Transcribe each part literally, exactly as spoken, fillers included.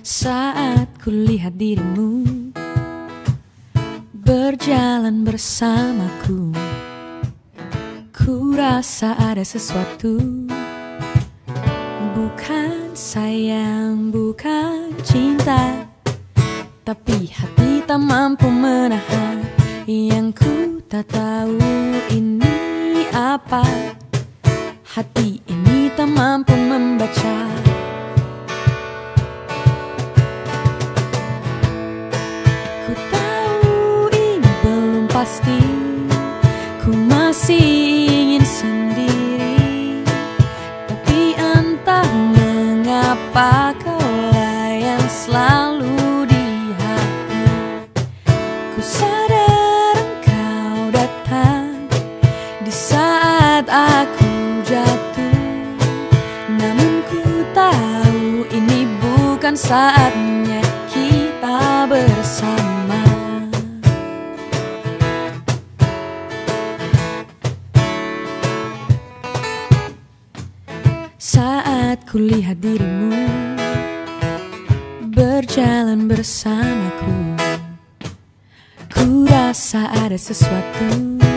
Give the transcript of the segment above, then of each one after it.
Saat kulihat dirimu berjalan bersamaku, ku rasa ada sesuatu. Bukan sayang, bukan cinta, tapi hati tak mampu menahan. Yang ku tak tahu ini apa, hati ini tak mampu membaca. Ku tahu ini belum pasti, ku masih ingin sendiri, tapi entah mengapa kaulah yang selalu di hati. Ku sadar engkau datang di saat aku jatuh, namun ku tahu ini bukan saatnya kita bersama. Saat kulihat dirimu berjalan bersamaku, ku rasa ada sesuatu.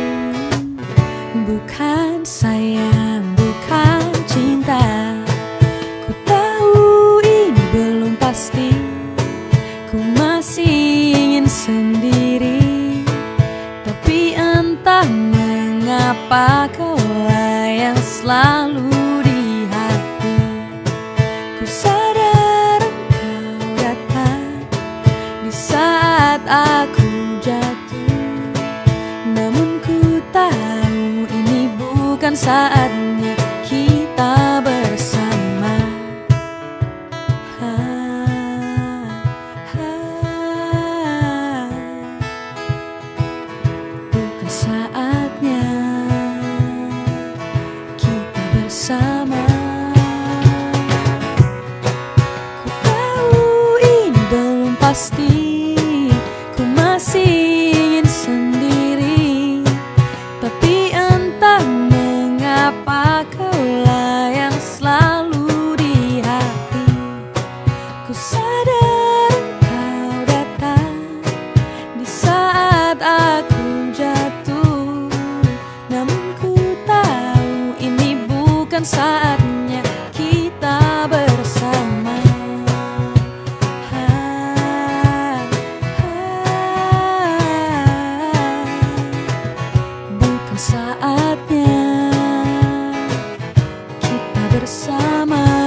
Bukan sayang, bukan cinta, ku tahu ini belum pasti, ku masih ingin sendiri, tapi entah mengapa kaulah yang selalu di hati. Ku sadar engkau datang di saat aku jatuh, namun ku tahu ini bukan saatnya kita bersama. Ah, ah, bukan saatnya kita bersama. Ku tahu ini belum pasti, ku masih ingin sendiri, tapi entah mengapa kaulah yang selalu di hati. Ku sadar engkau datang di saat aku jatuh, namun ku tahu ini bukan saatnya kita bersama. Ah, ah, bukan saatnya kita bersama.